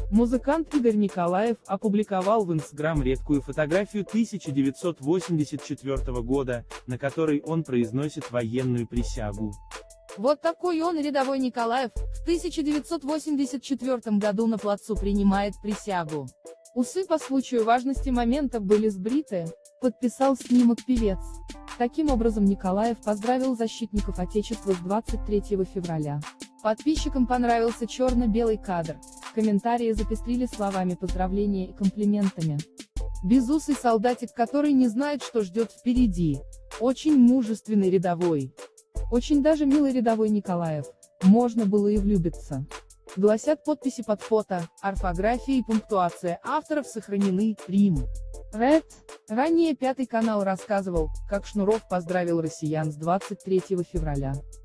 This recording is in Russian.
Музыкант Игорь Николаев опубликовал в Instagram редкую фотографию 1984 года, на которой он произносит военную присягу. Вот такой он, рядовой Николаев, в 1984 году на плацу принимает присягу. Усы по случаю важности момента были сбриты, подписал снимок певец. Таким образом Николаев поздравил защитников Отечества с 23 февраля. Подписчикам понравился черно-белый кадр, комментарии запестрили словами поздравления и комплиментами. Безусый солдатик, который не знает, что ждет впереди. Очень мужественный рядовой. Очень даже милый рядовой Николаев. Можно было и влюбиться. Гласят подписи под фото, орфография и пунктуация авторов сохранены. Рим. Ред. Ранее Пятый канал рассказывал, как Шнуров поздравил россиян с 23 февраля.